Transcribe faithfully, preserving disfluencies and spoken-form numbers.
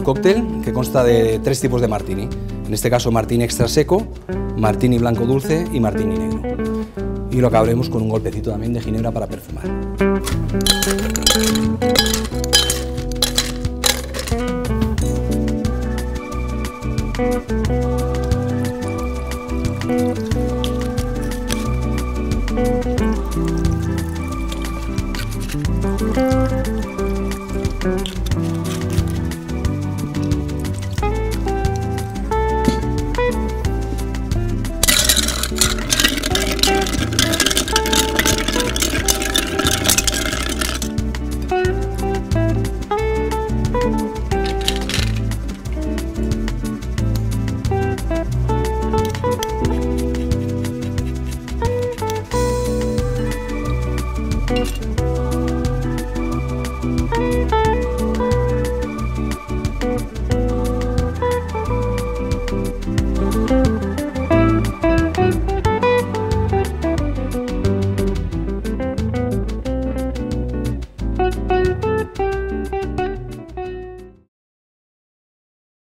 cóctel que consta de tres tipos de martini. En este caso, martini extra seco, martini blanco dulce y martini negro. Y lo acabaremos con un golpecito también de ginebra para perfumar.